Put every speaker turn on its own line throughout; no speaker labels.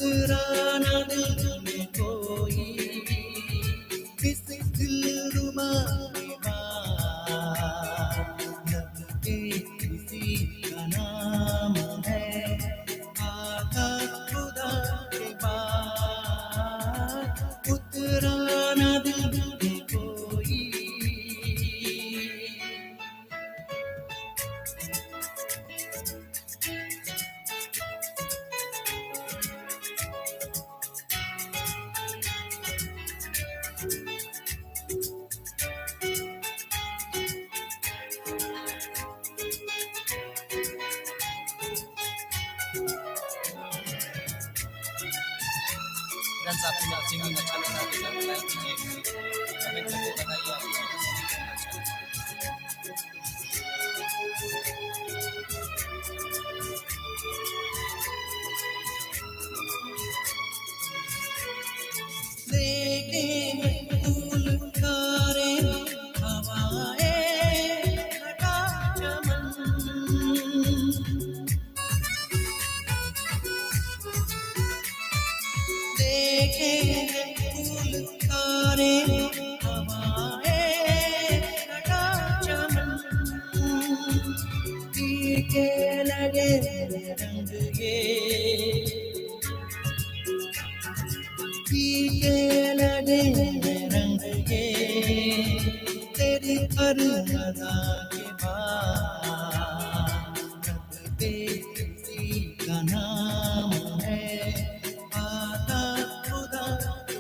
उतरा ना दिल में कोई, इस दिलरुबा के बाद लब पे किसी का नाम है, आता खुदा के बाद उतरा ना दिल में कोई।
फ्रेंड्स, आपको सिंगिंग अच्छा लगा तो लाइक कीजिए, कमेंट करके बताइए आपको सिंगिंग करना अच्छा लगता है।
लेके फूल तारे हवाएं घटा चमन, लेके फूल तारे हवाएं घटा चमन, फीके लगे रंग ये, फीके लगे रंग ये, तेरी हर अदा के बाद रब पे किसी का नाम है, आता खुदा के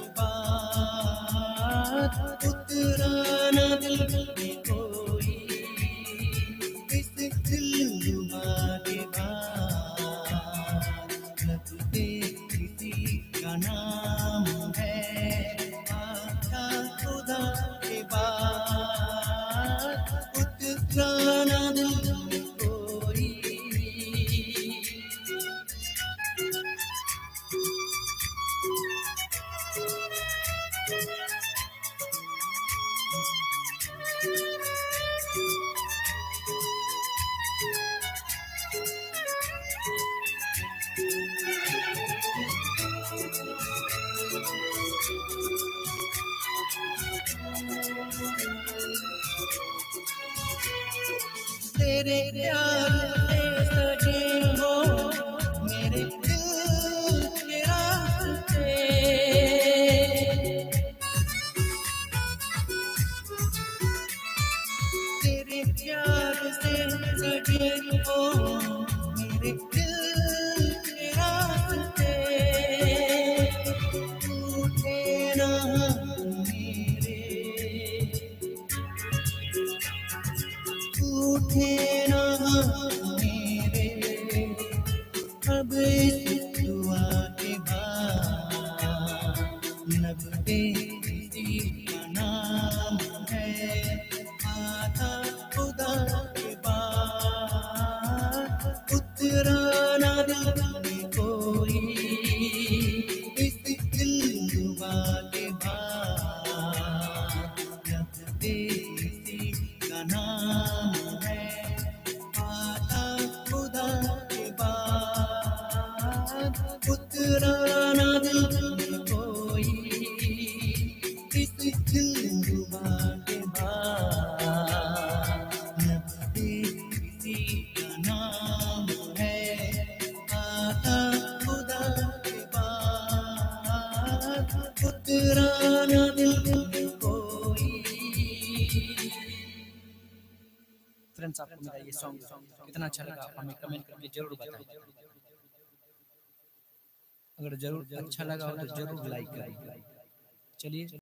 बाद उतरा ना दिल में कोई, इस दिलरुबा के बाद लब पे किसी का नाम है, आता खुदा के बाद उतरा ना दिल में कोई। तेरे प्यार से सजे हो मेरे दिल के रास्ते, तेरे प्यार से सजे हो मेरे दिल के रास्ते, टूटे ना मेरे, टूटे ना मेरे, अब इस दुआ के बाद लब पे किसी का नाम है, आता खुदा के बाद उतरा ना दिल में कोई, इस दिलरुबा के बाद लब पे किसी का नाम है, आता खुदा के बाद उतरा ना दिल में कोई, इस दिलरुबा के बाद लब पे किसी का नाम है, आता खुदा के बाद उतरा ना दिल में कोई।
फ्रेंड्स, आपको मेरा ये सॉन्ग कितना अच्छा लगा आप हमें कमेंट करके जरूर बताएं। अगर जरूर अच्छा लगा हो तो जरूर लाइक करें। चलिए।